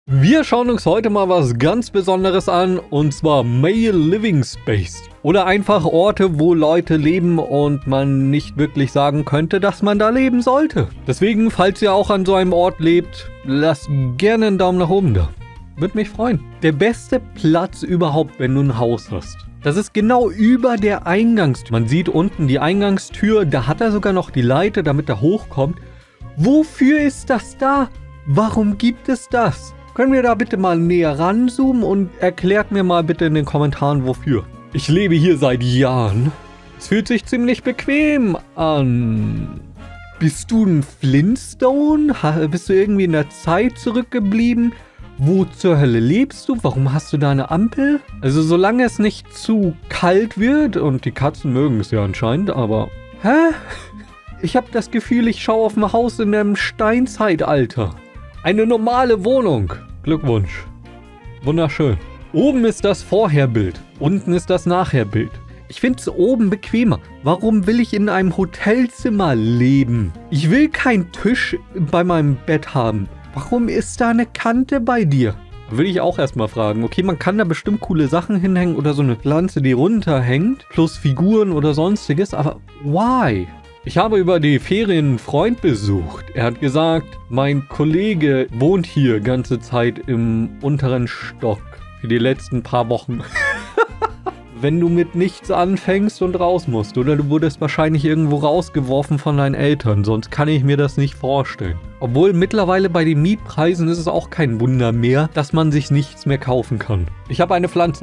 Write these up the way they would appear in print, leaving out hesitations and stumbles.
Wir schauen uns heute mal was ganz Besonderes an, und zwar Male Living Space. Oder einfach Orte, wo Leute leben und man nicht wirklich sagen könnte, dass man da leben sollte. Deswegen, falls ihr auch an so einem Ort lebt, lasst gerne einen Daumen nach oben da. Würde mich freuen. Der beste Platz überhaupt, wenn du ein Haus hast. Das ist genau über der Eingangstür. Man sieht unten die Eingangstür, da hat er sogar noch die Leiter, damit er hochkommt. Wofür ist das da? Warum gibt es das? Können wir da bitte mal näher ranzoomen und erklärt mir mal bitte in den Kommentaren, wofür. Ich lebe hier seit Jahren. Es fühlt sich ziemlich bequem an. Bist du ein Flintstone? Bist du irgendwie in der Zeit zurückgeblieben? Wo zur Hölle lebst du? Warum hast du da eine Ampel? Also solange es nicht zu kalt wird, und die Katzen mögen es ja anscheinend, aber... Hä? Ich habe das Gefühl, ich schaue auf ein Haus in einem Steinzeitalter. Eine normale Wohnung. Glückwunsch. Wunderschön. Oben ist das Vorherbild. Unten ist das Nachherbild. Ich finde es oben bequemer. Warum will ich in einem Hotelzimmer leben? Ich will keinen Tisch bei meinem Bett haben. Warum ist da eine Kante bei dir? Will ich auch erstmal fragen. Okay, man kann da bestimmt coole Sachen hinhängen oder so eine Pflanze, die runterhängt. Plus Figuren oder sonstiges. Aber why? Ich habe über die Ferien einen Freund besucht. Er hat gesagt, mein Kollege wohnt hier ganze Zeit im unteren Stock. Für die letzten paar Wochen. Wenn du mit nichts anfängst und raus musst. Oder du wurdest wahrscheinlich irgendwo rausgeworfen von deinen Eltern. Sonst kann ich mir das nicht vorstellen. Obwohl mittlerweile bei den Mietpreisen ist es auch kein Wunder mehr, dass man sich nichts mehr kaufen kann. Ich habe eine Pflanze.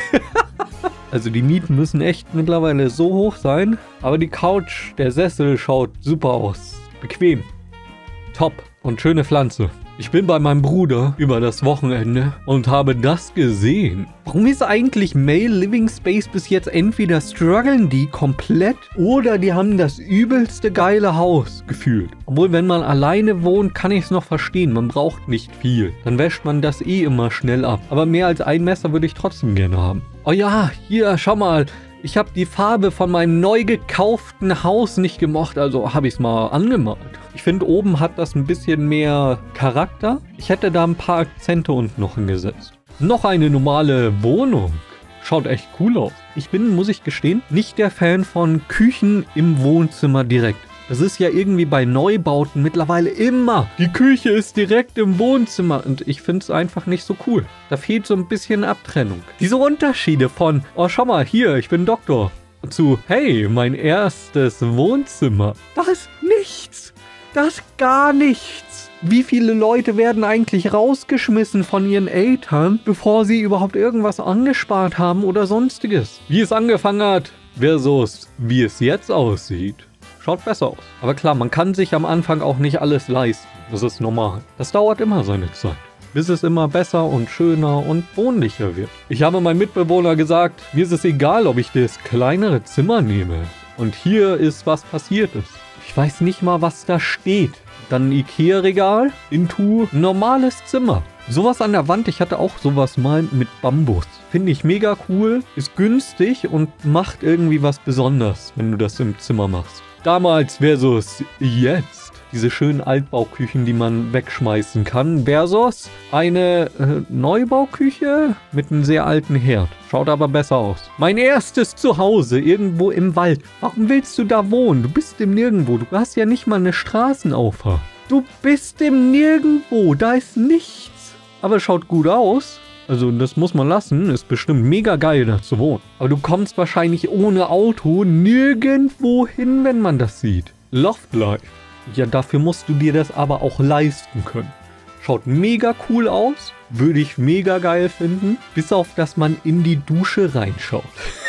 Also die Mieten müssen echt mittlerweile so hoch sein. Aber die Couch, der Sessel schaut super aus. Bequem. Top. Und schöne Pflanze. Ich bin bei meinem Bruder über das Wochenende und habe das gesehen. Warum ist eigentlich Male Living Space bis jetzt entweder strugglen die komplett oder die haben das übelste geile Haus gefühlt. Obwohl, wenn man alleine wohnt, kann ich es noch verstehen. Man braucht nicht viel. Dann wäscht man das eh immer schnell ab. Aber mehr als ein Messer würde ich trotzdem gerne haben. Oh ja, hier, schau mal. Ich habe die Farbe von meinem neu gekauften Haus nicht gemocht, also habe ich es mal angemalt. Ich finde, oben hat das ein bisschen mehr Charakter. Ich hätte da ein paar Akzente unten noch hingesetzt. Noch eine normale Wohnung. Schaut echt cool aus. Ich bin, muss ich gestehen, nicht der Fan von Küchen im Wohnzimmer direkt. Das ist ja irgendwie bei Neubauten mittlerweile immer. Die Küche ist direkt im Wohnzimmer und ich finde es einfach nicht so cool. Da fehlt so ein bisschen Abtrennung. Diese Unterschiede von, oh schau mal, hier, ich bin Doktor, zu, hey, mein erstes Wohnzimmer. Das ist nichts. Das ist gar nichts. Wie viele Leute werden eigentlich rausgeschmissen von ihren Eltern, bevor sie überhaupt irgendwas angespart haben oder sonstiges? Wie es angefangen hat versus wie es jetzt aussieht. Schaut besser aus. Aber klar, man kann sich am Anfang auch nicht alles leisten. Das ist normal. Das dauert immer seine Zeit. Bis es immer besser und schöner und wohnlicher wird. Ich habe meinem Mitbewohner gesagt, mir ist es egal, ob ich das kleinere Zimmer nehme. Und hier ist, was passiert ist. Ich weiß nicht mal, was da steht. Dann ein Ikea-Regal, into normales Zimmer. Sowas an der Wand, ich hatte auch sowas mal mit Bambus. Finde ich mega cool, ist günstig und macht irgendwie was Besonderes, wenn du das im Zimmer machst. Damals versus jetzt. Diese schönen Altbauküchen, die man wegschmeißen kann. Versus eine Neubauküche mit einem sehr alten Herd. Schaut aber besser aus. Mein erstes Zuhause irgendwo im Wald. Warum willst du da wohnen? Du bist im Nirgendwo. Du hast ja nicht mal eine Straßenauffahrt. Du bist im Nirgendwo. Da ist nichts. Aber es schaut gut aus. Also das muss man lassen, ist bestimmt mega geil, da zu wohnen. Aber du kommst wahrscheinlich ohne Auto nirgendwo hin, wenn man das sieht. Loft Life. Ja, dafür musst du dir das aber auch leisten können. Schaut mega cool aus, würde ich mega geil finden, bis auf, dass man in die Dusche reinschaut.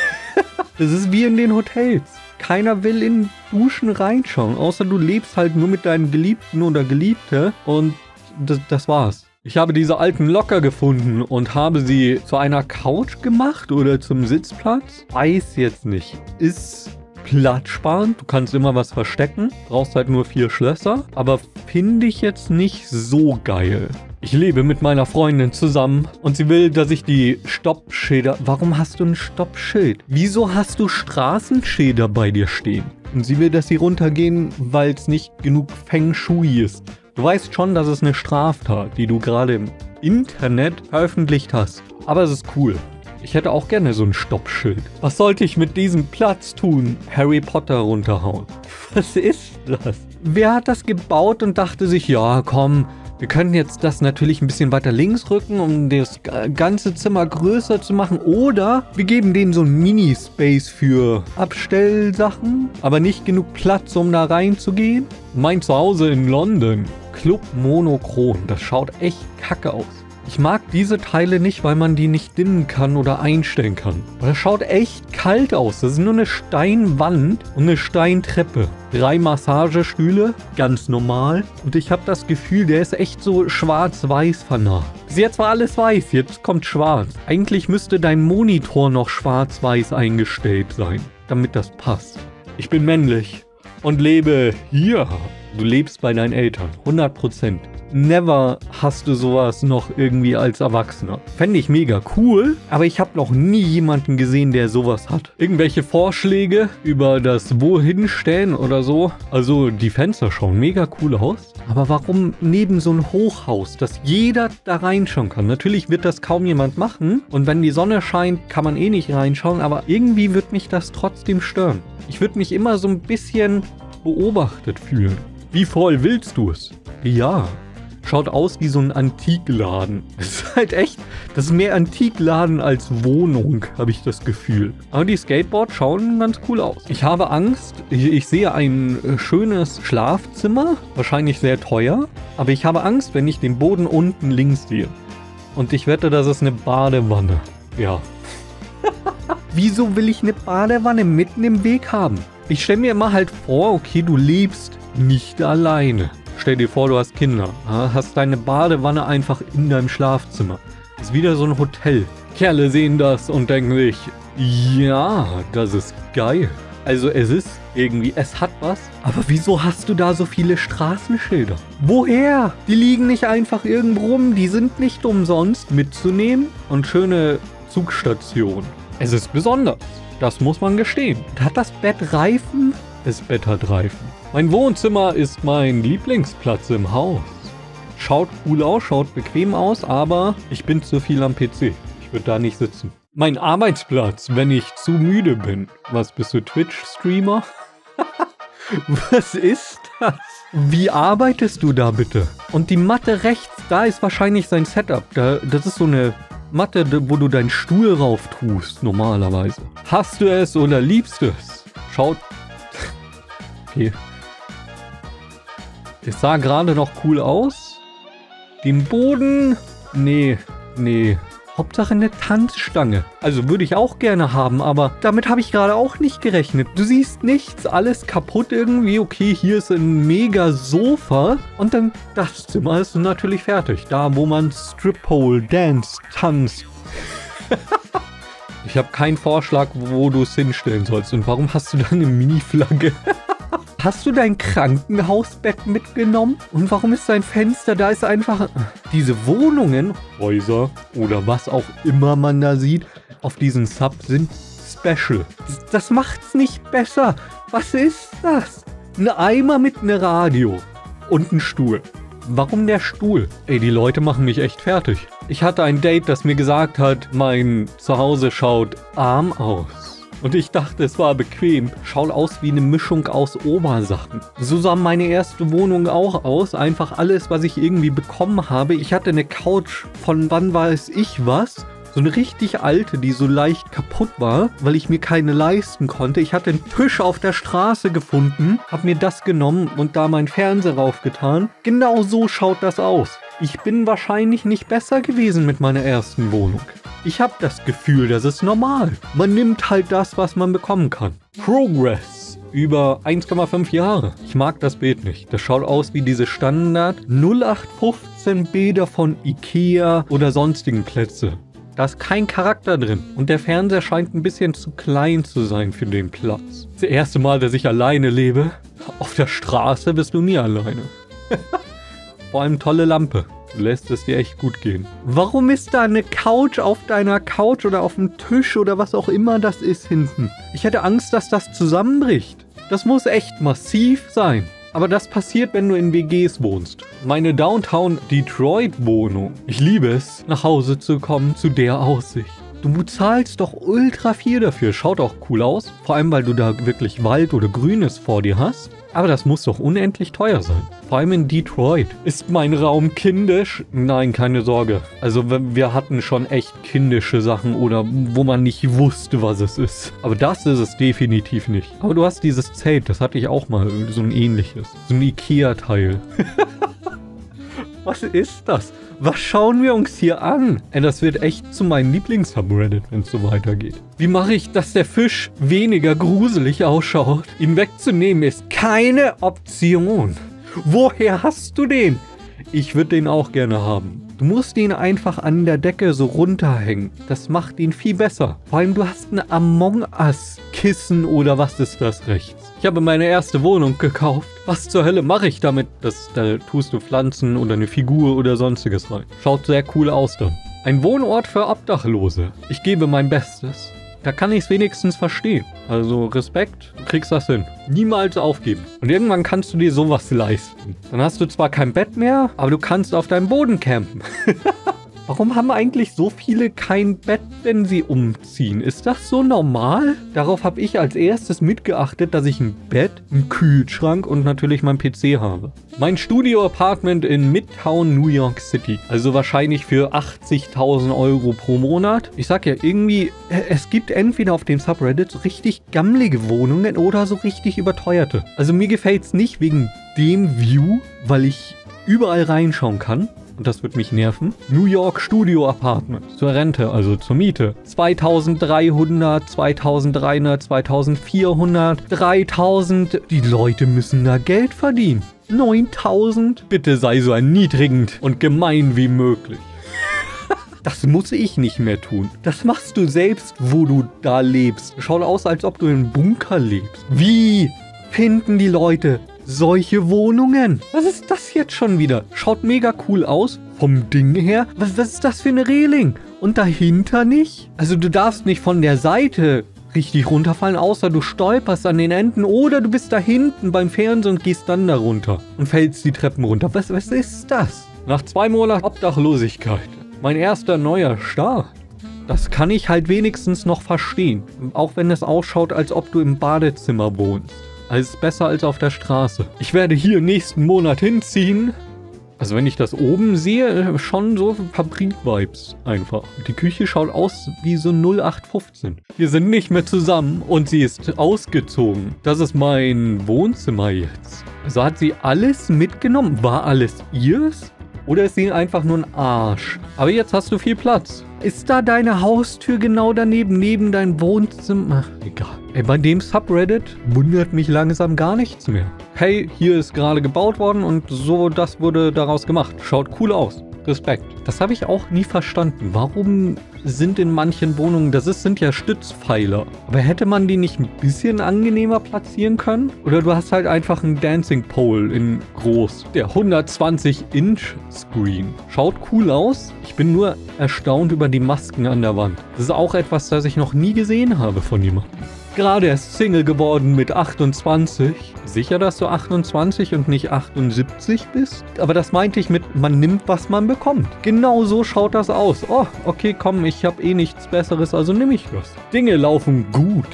Das ist wie in den Hotels. Keiner will in Duschen reinschauen, außer du lebst halt nur mit deinen Geliebten oder Geliebte und das war's. Ich habe diese alten Locker gefunden und habe sie zu einer Couch gemacht oder zum Sitzplatz. Weiß jetzt nicht. Ist platzsparend. Du kannst immer was verstecken. Brauchst halt nur 4 Schlösser. Aber finde ich jetzt nicht so geil. Ich lebe mit meiner Freundin zusammen und sie will, dass ich die Stoppschilder... Warum hast du ein Stoppschild? Wieso hast du Straßenschilder bei dir stehen? Und sie will, dass sie runtergehen, weil es nicht genug Feng Shui ist. Du weißt schon, dass es eine Straftat, die du gerade im Internet veröffentlicht hast. Aber es ist cool. Ich hätte auch gerne so ein Stoppschild. Was sollte ich mit diesem Platz tun? Harry Potter runterhauen. Was ist das? Wer hat das gebaut und dachte sich, ja komm, wir können jetzt das natürlich ein bisschen weiter links rücken, um das ganze Zimmer größer zu machen. Oder wir geben denen so ein Mini-Space für Abstellsachen, aber nicht genug Platz, um da reinzugehen. Mein Zuhause in London. Club Monochrom. Das schaut echt kacke aus. Ich mag diese Teile nicht, weil man die nicht dimmen kann oder einstellen kann. Aber das schaut echt kalt aus. Das ist nur eine Steinwand und eine Steintreppe. 3 Massagestühle, ganz normal. Und ich habe das Gefühl, der ist echt so schwarz-weiß vernarrt. Bis jetzt war alles weiß, jetzt kommt schwarz. Eigentlich müsste dein Monitor noch schwarz-weiß eingestellt sein, damit das passt. Ich bin männlich und lebe hier. Du lebst bei deinen Eltern, 100%. Never hast du sowas noch irgendwie als Erwachsener. Fände ich mega cool, aber ich habe noch nie jemanden gesehen, der sowas hat. Irgendwelche Vorschläge über das Wohinstellen oder so? Also die Fenster schauen mega cool aus. Aber warum neben so ein Hochhaus, dass jeder da reinschauen kann? Natürlich wird das kaum jemand machen. Und wenn die Sonne scheint, kann man eh nicht reinschauen. Aber irgendwie wird mich das trotzdem stören. Ich würde mich immer so ein bisschen beobachtet fühlen. Wie voll willst du es? Ja. Schaut aus wie so ein Antikladen. Das ist halt echt, das ist mehr Antikladen als Wohnung, habe ich das Gefühl. Aber die Skateboards schauen ganz cool aus. Ich habe Angst, ich sehe ein schönes Schlafzimmer, wahrscheinlich sehr teuer, aber ich habe Angst, wenn ich den Boden unten links sehe. Und ich wette, das ist eine Badewanne. Ja. Wieso will ich eine Badewanne mitten im Weg haben? Ich stelle mir immer halt vor, okay, du lebst nicht alleine. Stell dir vor, du hast Kinder, hast deine Badewanne einfach in deinem Schlafzimmer. Ist wieder so ein Hotel. Kerle sehen das und denken sich, ja, das ist geil. Also es ist irgendwie, es hat was. Aber wieso hast du da so viele Straßenschilder? Woher? Die liegen nicht einfach irgendwo rum, die sind nicht umsonst mitzunehmen. Und schöne Zugstation. Es ist besonders, das muss man gestehen. Hat das Bett Reifen? Das Bett hat Reifen. Mein Wohnzimmer ist mein Lieblingsplatz im Haus. Schaut cool aus, schaut bequem aus, aber ich bin zu viel am PC. Ich würde da nicht sitzen. Mein Arbeitsplatz, wenn ich zu müde bin. Was, bist du Twitch-Streamer? Was ist das? Wie arbeitest du da bitte? Und die Matte rechts, da ist wahrscheinlich sein Setup. Das ist so eine Matte, wo du deinen Stuhl rauf tust, normalerweise. Hast du es oder liebst du es? Schaut. Okay. Es sah gerade noch cool aus. Den Boden. Nee. Hauptsache eine Tanzstange. Also würde ich auch gerne haben, aber damit habe ich gerade auch nicht gerechnet. Du siehst nichts, alles kaputt irgendwie. Okay, hier ist ein mega Sofa. Und dann das Zimmer ist natürlich fertig. Da, wo man Strip-Pole, Dance, tanzt. Ich habe keinen Vorschlag, wo du es hinstellen sollst. Und warum hast du da eine Mini-Flagge? Hast du dein Krankenhausbett mitgenommen? Und warum ist dein Fenster? Da ist einfach... Diese Wohnungen, Häuser oder was auch immer man da sieht, auf diesen Subs sind special. Das macht's nicht besser. Was ist das? Ein Eimer mit einem Radio und ein Stuhl. Warum der Stuhl? Ey, die Leute machen mich echt fertig. Ich hatte ein Date, das mir gesagt hat, mein Zuhause schaut arm aus. Und ich dachte, es war bequem. Schaut aus wie eine Mischung aus Obersachen. So sah meine erste Wohnung auch aus. Einfach alles, was ich irgendwie bekommen habe. Ich hatte eine Couch von wann weiß ich was. So eine richtig alte, die so leicht kaputt war, weil ich mir keine leisten konnte. Ich hatte einen Tisch auf der Straße gefunden, habe mir das genommen und da meinen Fernseher raufgetan. Genau so schaut das aus. Ich bin wahrscheinlich nicht besser gewesen mit meiner ersten Wohnung. Ich habe das Gefühl, das ist normal. Man nimmt halt das, was man bekommen kann. Progress. Über 1,5 Jahre. Ich mag das Bild nicht. Das schaut aus wie diese Standard 0815 Bilder von Ikea oder sonstigen Plätze. Da ist kein Charakter drin. Und der Fernseher scheint ein bisschen zu klein zu sein für den Platz. Das erste Mal, dass ich alleine lebe. Auf der Straße bist du nie alleine. Vor allem tolle Lampe. Du lässt es dir echt gut gehen. Warum ist da eine Couch auf deiner Couch oder auf dem Tisch oder was auch immer das ist hinten? Ich hätte Angst, dass das zusammenbricht. Das muss echt massiv sein. Aber das passiert, wenn du in WGs wohnst. Meine Downtown Detroit Wohnung. Ich liebe es, nach Hause zu kommen zu der Aussicht. Du zahlst doch ultra viel dafür. Schaut auch cool aus. Vor allem, weil du da wirklich Wald oder Grünes vor dir hast. Aber das muss doch unendlich teuer sein. Vor allem in Detroit. Ist mein Raum kindisch? Nein, keine Sorge. Also wir hatten schon echt kindische Sachen oder wo man nicht wusste, was es ist. Aber das ist es definitiv nicht. Aber du hast dieses Zelt, das hatte ich auch mal, so ein ähnliches. So ein Ikea-Teil. Was ist das? Was schauen wir uns hier an? Ey, das wird echt zu meinem Lieblings-Subreddit, wenn es so weitergeht. Wie mache ich, dass der Fisch weniger gruselig ausschaut? Ihn wegzunehmen ist keine Option. Woher hast du den? Ich würde den auch gerne haben. Du musst ihn einfach an der Decke so runterhängen. Das macht ihn viel besser. Vor allem, du hast ein Among Us-Kissen oder was ist das rechts? Ich habe meine erste Wohnung gekauft. Was zur Hölle mache ich damit? Da tust du Pflanzen oder eine Figur oder sonstiges rein. Schaut sehr cool aus dann. Ein Wohnort für Obdachlose. Ich gebe mein Bestes. Da kann ich es wenigstens verstehen. Also Respekt, du kriegst das hin. Niemals aufgeben. Und irgendwann kannst du dir sowas leisten. Dann hast du zwar kein Bett mehr, aber du kannst auf deinem Boden campen. Warum haben eigentlich so viele kein Bett, wenn sie umziehen? Ist das so normal? Darauf habe ich als erstes mitgeachtet, dass ich ein Bett, einen Kühlschrank und natürlich mein PC habe. Mein Studio-Apartment in Midtown New York City. Also wahrscheinlich für 80.000 Euro pro Monat. Ich sag ja irgendwie, es gibt entweder auf dem Subreddit so richtig gammelige Wohnungen oder so richtig überteuerte. Also mir gefällt es nicht wegen dem View, weil ich überall reinschauen kann. Und das wird mich nerven. New York Studio Apartment. Zur Rente, also zur Miete. 2300, 2300, 2400, 3000. Die Leute müssen da Geld verdienen. 9000. Bitte sei so erniedrigend und gemein wie möglich. Das muss ich nicht mehr tun. Das machst du selbst, wo du da lebst. Schaut aus, als ob du in einem Bunker lebst. Wie finden die Leute solche Wohnungen? Was ist das jetzt schon wieder? Schaut mega cool aus. Vom Ding her. Was ist das für eine Reling? Und dahinter nicht? Also du darfst nicht von der Seite richtig runterfallen, außer du stolperst an den Enden oder du bist da hinten beim Fernsehen und gehst dann da runter und fällst die Treppen runter. Was ist das? Nach 2 Monaten Obdachlosigkeit. Mein erster neuer Start. Das kann ich halt wenigstens noch verstehen. Auch wenn es ausschaut, als ob du im Badezimmer wohnst. Also besser als auf der Straße. Ich werde hier nächsten Monat hinziehen. Also wenn ich das oben sehe, schon so Fabrik-Vibes einfach. Die Küche schaut aus wie so 0815. Wir sind nicht mehr zusammen und sie ist ausgezogen. Das ist mein Wohnzimmer jetzt. Also hat sie alles mitgenommen? War alles ihrs? Oder ist sie einfach nur ein Arsch? Aber jetzt hast du viel Platz. Ist da deine Haustür genau daneben, neben deinem Wohnzimmer? Ach, egal. Ey, bei dem Subreddit wundert mich langsam gar nichts mehr. Hey, hier ist gerade gebaut worden und so, das wurde daraus gemacht. Schaut cool aus. Respekt. Das habe ich auch nie verstanden. Warum sind in manchen Wohnungen, sind ja Stützpfeiler. Aber hätte man die nicht ein bisschen angenehmer platzieren können? Oder du hast halt einfach einen Dancing Pole in groß. Der 120-Inch Screen. Schaut cool aus. Ich bin nur erstaunt über die Masken an der Wand. Das ist auch etwas, das ich noch nie gesehen habe von jemandem. Gerade erst Single geworden mit 28. Sicher, dass du 28 und nicht 78 bist? Aber das meinte ich mit, man nimmt, was man bekommt. Genau so schaut das aus. Oh, okay, komm, ich habe eh nichts Besseres, also nehme ich das. Dinge laufen gut.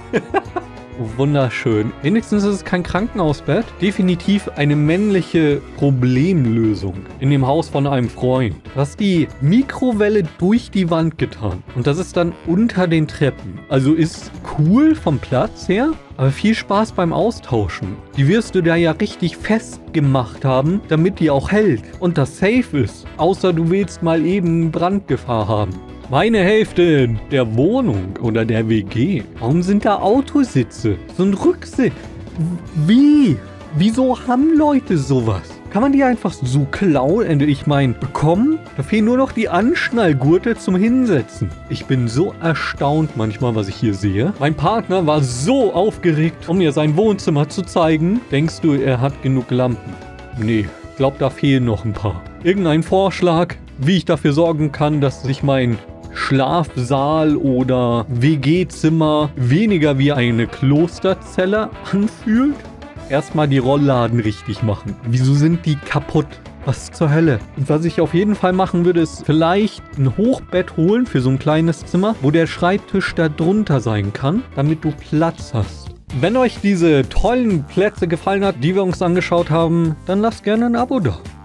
Wunderschön. Wenigstens ist es kein Krankenhausbett. Definitiv eine männliche Problemlösung in dem Haus von einem Freund. Du hast die Mikrowelle durch die Wand getan. Und das ist dann unter den Treppen. Also ist cool vom Platz her, aber viel Spaß beim Austauschen. Die wirst du da ja richtig festgemacht haben, damit die auch hält. Und das safe ist. Außer du willst mal eben Brandgefahr haben. Meine Hälfte der Wohnung oder der WG. Warum sind da Autositze? So ein Rücksitz. Wie? Wieso haben Leute sowas? Kann man die einfach so klauen? Ich meine, bekommen? Da fehlen nur noch die Anschnallgurte zum Hinsetzen. Ich bin so erstaunt manchmal, was ich hier sehe. Mein Partner war so aufgeregt, um mir sein Wohnzimmer zu zeigen. Denkst du, er hat genug Lampen? Nee, ich glaube, da fehlen noch ein paar. Irgendein Vorschlag, wie ich dafür sorgen kann, dass sich mein Schlafsaal oder WG-Zimmer weniger wie eine Klosterzelle anfühlt? Erstmal die Rollladen richtig machen. Wieso sind die kaputt? Was zur Hölle? Und was ich auf jeden Fall machen würde, ist vielleicht ein Hochbett holen für so ein kleines Zimmer, wo der Schreibtisch da drunter sein kann, damit du Platz hast. Wenn euch diese tollen Plätze gefallen hat, die wir uns angeschaut haben, dann lasst gerne ein Abo da.